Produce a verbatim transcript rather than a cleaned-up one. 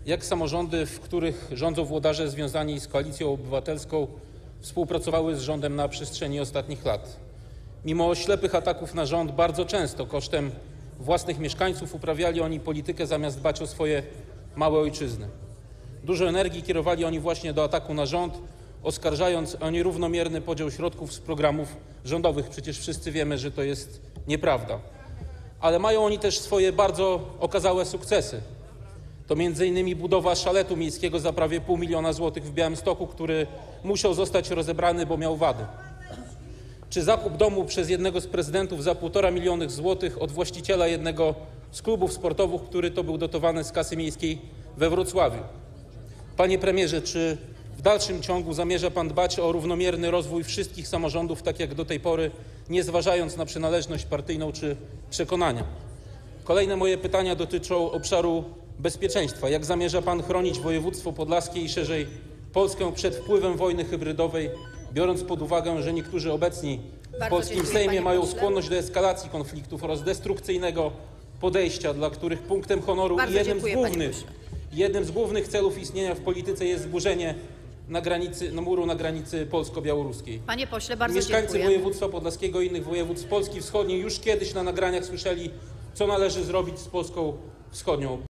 Jak samorządy, w których rządzą włodarze związani z Koalicją Obywatelską, współpracowały z rządem na przestrzeni ostatnich lat? Mimo ślepych ataków na rząd bardzo często kosztem własnych mieszkańców uprawiali oni politykę zamiast dbać o swoje małe ojczyzny. Dużo energii kierowali oni właśnie do ataku na rząd, oskarżając o nierównomierny podział środków z programów rządowych. Przecież wszyscy wiemy, że to jest nieprawda. Ale mają oni też swoje bardzo okazałe sukcesy. To między innymi budowa szaletu miejskiego za prawie pół miliona złotych w Białymstoku, który musiał zostać rozebrany, bo miał wady. Czy zakup domu przez jednego z prezydentów za półtora miliona złotych od właściciela jednego z klubów sportowych, który to był dotowany z kasy miejskiej we Wrocławiu. Panie premierze, czy w dalszym ciągu zamierza pan dbać o równomierny rozwój wszystkich samorządów, tak jak do tej pory, nie zważając na przynależność partyjną czy przekonania? Kolejne moje pytania dotyczą obszaru bezpieczeństwa. Jak zamierza pan chronić województwo podlaskie i szerzej Polskę przed wpływem wojny hybrydowej, biorąc pod uwagę, że niektórzy obecni w polskim Sejmie mają skłonność do eskalacji konfliktów oraz destrukcyjnego podejścia, dla których punktem honoru i jednym z głównych, jednym z głównych celów istnienia w polityce jest zburzenie na granicy, na muru na granicy polsko-białoruskiej. Panie pośle, bardzo Mieszkańcy dziękuję. województwa podlaskiego i innych województw Polski Wschodniej już kiedyś na nagraniach słyszeli, co należy zrobić z Polską Wschodnią.